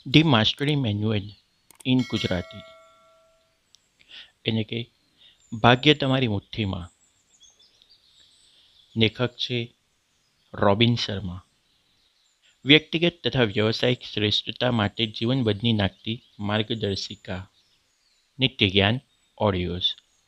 The mastery manual in Gujarati એટલે કે ભાગ્ય તમારી મુઠ્ઠીમાં. લેખક છે રોબિન શર્મા. વ્યક્તિગત તથા વ્યવસાયિક શ્રેષ્ઠતા માટે જીવન બદલી નાખતી માર્ગદર્શિકા. નિત્યજ્ઞાન ઓડિયોઝ.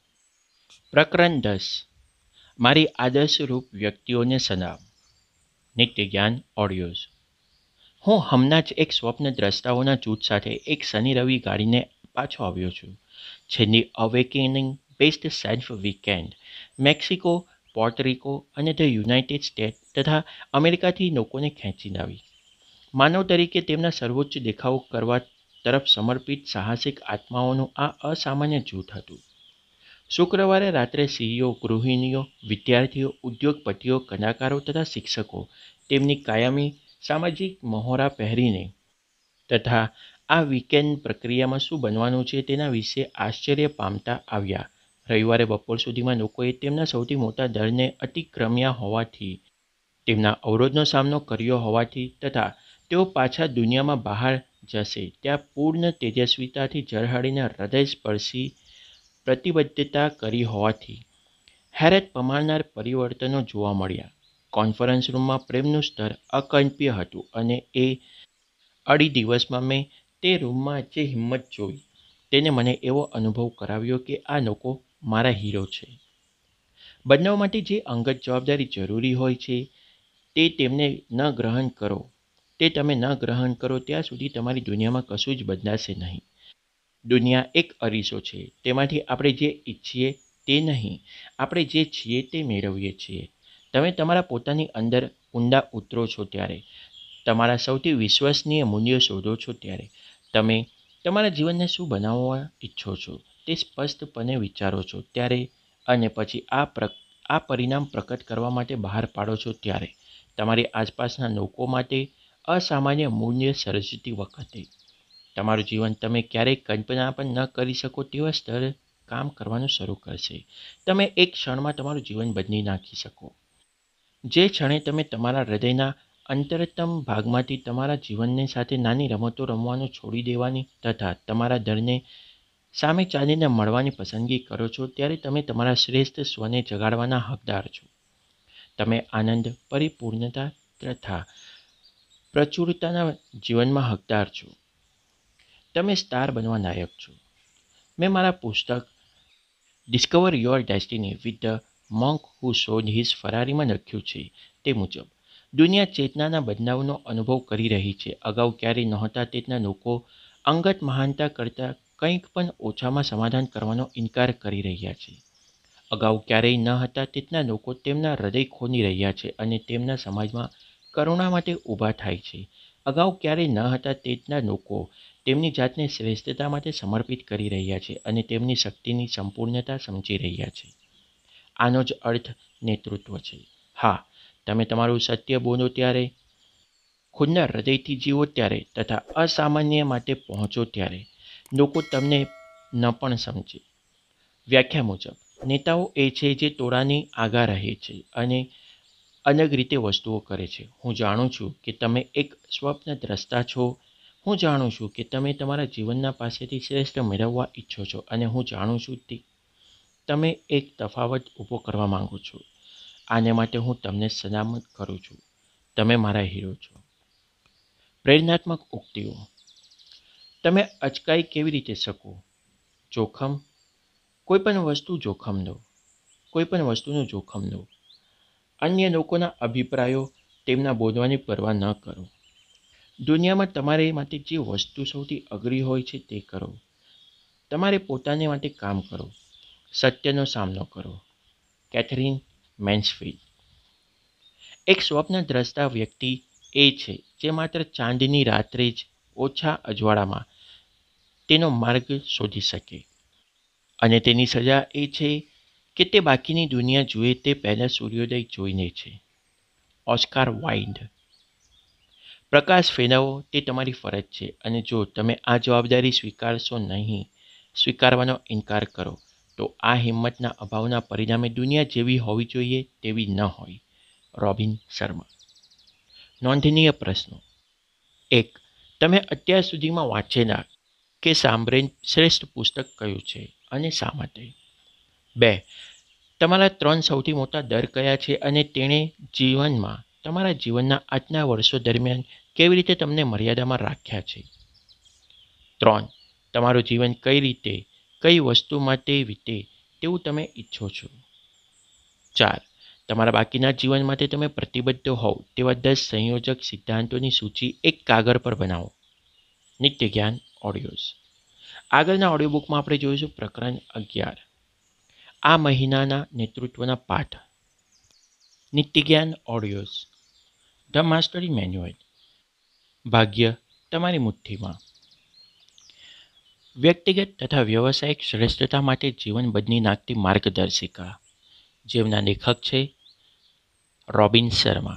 પ્રકરણ 10. મારી આદર્શરૂપ વ્યક્તિઓને સલામ. નિત્યજ્ઞાન ઓડિયોઝ. હું હમણાં જ એક સ્વપ્નદ્રષ્ટાઓના જૂથ સાથે એક શનિ રવિ ગાડીને પાછો આવ્યો છું. છેલ્લી awakening best self weekend Mexico, Puerto Rico અને ધ યુનાઇટેડ સ્ટેટ તથા અમેરિકાથી લોકોને ખેંચી લાવી. માનવ તરીકે તેમના સર્વોચ્ચ દેખાવો કરવા તરફ સમર્પિત સાહસિક આત્માઓનું આ અસામાન્ય જૂથ હતું. શુક્રવારે રાત્રે સીઈઓ, ગૃહિણીઓ, વિદ્યાર્થીઓ, ઉદ્યોગપતિઓ, કલાકારો તથા શિક્ષકો તેમની કાયમી સામાજિક મહોરા પહેરીને તથા આ વીકેન્ડ પ્રક્રિયામાં શું બનવાનું છે તેના વિશે આશ્ચર્ય પામતા આવ્યા. રવિવારે બપોર સુધીમાં લોકોએ તેમના સૌથી મોટા દરને અતિક્રમ્યા હોવાથી, તેમના અવરોધનો સામનો કર્યો હોવાથી તથા તેઓ પાછા દુનિયામાં બહાર જશે ત્યાં પૂર્ણ તેજસ્વીતાથી ઝળહળીને હૃદયસ્પર્શી પ્રતિબદ્ધતા કરી હોવાથી હેરત પમાડનાર પરિવર્તનો જોવા મળ્યા. કોન્ફરન્સ રૂમમાં પ્રેમનું સ્તર અકલ્પ્ય હતું અને એ અઢી દિવસમાં મેં તે રૂમમાં જે હિંમત જોઈ તેને મને એવો અનુભવ કરાવ્યો કે આ લોકો મારા હીરો છે. બનાવવા માટે જે અંગત જવાબદારી જરૂરી હોય છે તે તેમને ન ગ્રહણ કરો. તે તમે ન ગ્રહણ કરો ત્યાં સુધી તમારી દુનિયામાં કશું જ બદલાશે નહીં. દુનિયા એક અરીસો છે. તેમાંથી આપણે જે ઈચ્છીએ તે નહીં, આપણે જે છીએ તે મેળવીએ છીએ. તમે તમારા પોતાની અંદર ઊંડા ઉતરો છો ત્યારે, તમારા સૌથી વિશ્વસનીય મૂલ્યો શોધો છો ત્યારે, તમે તમારા જીવનને શું બનાવવા ઈચ્છો છો તે સ્પષ્ટપણે વિચારો છો ત્યારે અને પછી આ પરિણામ પ્રકટ કરવા માટે બહાર પાડો છો ત્યારે, તમારી આસપાસના લોકો માટે અસામાન્ય મૂલ્ય સર્જતી વખતે તમારું જીવન તમે ક્યારેય કલ્પના પણ ન કરી શકો તેવા સ્તરે કામ કરવાનું શરૂ કરશે. તમે એક ક્ષણમાં તમારું જીવન બદલી નાખી શકો. જે ક્ષણે તમે તમારા હૃદયના અંતરતમ ભાગમાંથી તમારા જીવનની સાથે નાની રમતો રમવાનું છોડી દેવાની તથા તમારા દરને સામે ચાલીને મળવાની પસંદગી કરો છો ત્યારે તમે તમારા શ્રેષ્ઠ સ્વને જગાડવાના હકદાર છો. તમે આનંદ, પરિપૂર્ણતા તથા પ્રચુરતાના જીવનમાં હકદાર છો. તમે સ્ટાર બનવા લાયક છો. મેં મારા પુસ્તક discover your destiny with the monk who sold his ફરારીમાં લખ્યું છે તે મુજબ, દુનિયા ચેતનાના બદલાવનો અનુભવ કરી રહી છે. અગાઉ ક્યારેય નહોતા તેટલા લોકો અંગત મહાનતા કરતાં કંઈક પણ ઓછામાં સમાધાન કરવાનો ઇનકાર કરી રહ્યા છે. અગાઉ ક્યારેય ન હતા તેટલા લોકો તેમના હૃદય ખોલી રહ્યા છે અને તેમના સમાજમાં કરુણા માટે ઊભા થાય છે. અગાઉ ક્યારેય ન હતા તેટલા લોકો તેમની જાતને શ્રેષ્ઠતા માટે સમર્પિત કરી રહ્યા છે અને તેમની શક્તિની સંપૂર્ણતા સમજી રહ્યા છે. આનો જ અર્થ નેતૃત્વ છે. હા, તમે તમારું સત્ય બોલો ત્યારે, ખુદના હૃદયથી જીવો ત્યારે તથા અસામાન્ય માટે પહોંચો ત્યારે લોકો તમને ન પણ સમજે. વ્યાખ્યા મુજબ, નેતાઓ એ છે જે ટોળાની આગા રહે છે અને અલગ રીતે વસ્તુઓ કરે છે. હું જાણું છું કે તમે એક સ્વપ્નદ્રષ્ટા છો. હું જાણું છું કે તમે તમારા જીવનના પાસેથી શ્રેષ્ઠ મેળવવા ઈચ્છો છો અને હું જાણું છું કે તમે એક તફાવત ઊભો કરવા માંગો છો. આને માટે હું તમને સલામત કરું છું. તમે મારા હીરો છો. પ્રેરણાત્મક ઉક્તિઓ. તમે અચકાઈ કેવી રીતે શકો? જોખમ. કોઈ પણ વસ્તુ જોખમ લો. કોઈ પણ વસ્તુનું જોખમ લો. અન્ય લોકોના અભિપ્રાયો, તેમના બોલવાની પરવા ન કરો. દુનિયામાં તમારે માટે જે વસ્તુ સૌથી અઘરી હોય છે તે કરો. તમારે પોતાને માટે કામ કરો. સત્યનો સામનો કરો. Katherine Mansfield. એક સ્વપ્નદ્રષ્ટા વ્યક્તિ એ છે જે માત્ર ચાંદની રાત્રે જ ઓછા અજવાળામાં તેનો માર્ગ શોધી શકે અને તેની સજા એ છે કે તે બાકીની દુનિયા જુએ તે પહેલાં સૂર્યોદય જોઈને છે. Oscar wild. પ્રકાશ ફેલાવો તે તમારી ફરજ છે અને જો તમે આ જવાબદારી સ્વીકારવાનો ઇનકાર કરો તો આ હિંમતના અભાવના પરિણામે દુનિયા જેવી હોવી જોઈએ તેવી ન હોય. રોબિન શર્મા. નોંધનીય પ્રશ્નો. 1. તમે અત્યાર સુધીમાં વાંચેલા કે સાંભળેલ શ્રેષ્ઠ પુસ્તક કયું છે અને શા માટે? 2. તમારા 3 સૌથી મોટા ડર કયા છે અને તેણે જીવનમાં તમારા જીવનના આજના વર્ષો દરમિયાન કેવી રીતે તમને મર્યાદામાં રાખ્યા છે? 3. તમારું જીવન કઈ રીતે કઈ વસ્તુ માટે વીતે તેવું તમે ઈચ્છો છો? 4. તમારા બાકીના જીવન માટે તમે પ્રતિબદ્ધ હોવ તેવા 10 સંયોજક સિદ્ધાંતોની સૂચિ એક કાગળ પર બનાવો. નિત્યજ્ઞાન ઓડિયોઝ. આગળના ઓડિયો બુકમાં આપણે જોઈશું પ્રકરણ 11. આ મહિનાના નેતૃત્વના પાઠ. Nityagyan audios. The mastery manual. ભાગ્ય તમારી મુઠ્ઠીમાં. વ્યક્તિગત તથા વ્યવસાયિક શ્રેષ્ઠતા માટે જીવન બદલી નાખતી માર્ગદર્શિકા, જેમના લેખક છે રોબિન શર્મા.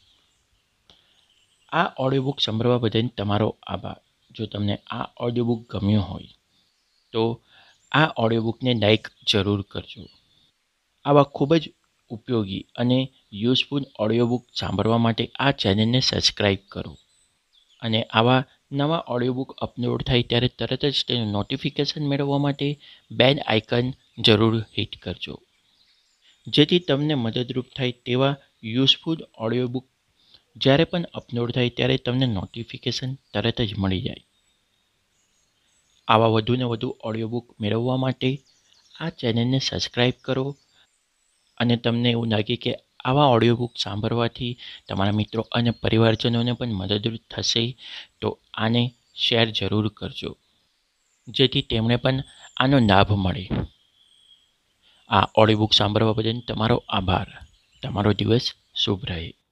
આ ઓડિયો બુક સાંભળવા બદલ તમારો આભાર. જો તમને આ ઓડિયો બુક ગમ્યો હોય તો આ ઓડિયો બુકને લાઈક જરૂર કરજો. આવા ખૂબ જ ઉપયોગી અને યુઝફુલ ઓડિયો બુક સાંભળવા માટે આ ચેનલને સબસ્ક્રાઈબ કરો અને આવા નવા ઓડિયો બુક અપલોડ થાય ત્યારે તરત જ તેનું નોટિફિકેશન મેળવવા માટે બેલ આઇકન જરૂર હિટ કરજો, જેથી તમને મદદરૂપ થાય તેવા યુઝફુલ ઓડિયો બુક જ્યારે પણ અપલોડ થાય ત્યારે તમને નોટિફિકેશન તરત જ મળી જાય. આવા વધુને વધુ ઓડિયો બુક મેળવવા માટે આ ચેનલને સબસ્ક્રાઈબ કરો અને તમને એવું લાગે કે આવા ઓડિયો બુક સાંભળવાથી તમારા મિત્રો અને પરિવારજનોને પણ મદદરૂપ થશે તો આને શેર જરૂર કરજો, જેથી તેમણે પણ આનો લાભ મળે. આ ઓડિયો બુક સાંભળવા બદલ તમારો આભાર. તમારો દિવસ શુભ રહે.